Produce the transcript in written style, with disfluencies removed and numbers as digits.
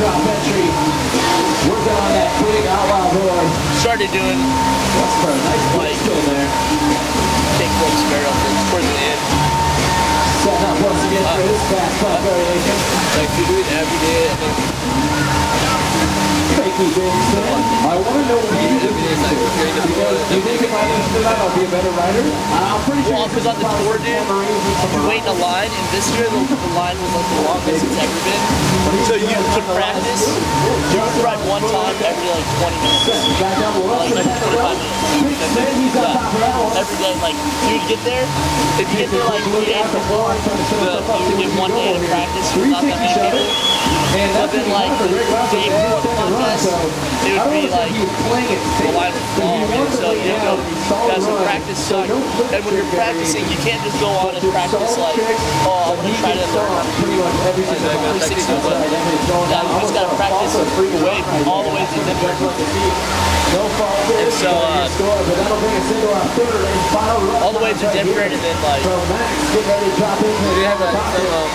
drop entry. Working on that big outlaw board. Started doing That's for a nice like skill there. kickflip sparrow towards the end. Setting up once again for his fast putt variation. Like you do it every day and then Thank you, James. I want to know what you do. Because do you think if I listen to that, I'll be a better rider? I'm pretty sure. well, because on the tour, dude, you wait in a line, and this year the line was like the longest it's ever been. So you could practice. You would ride one time every like 20 minutes. Like every 25 minutes. Yeah. Every day, like you would get there. If you get there like 3 days before, you would get 1 day to practice without that many people. But then like the day before the contest, it would be like the line would fall. So you go, guys would practice suck. And when you're practicing, you can't just go on and practice like, oh, I'm going to try to learn 360 foot. Yeah, you just got to practice away all the way to the different. And so, all the way to Denver, and then like, Do you have a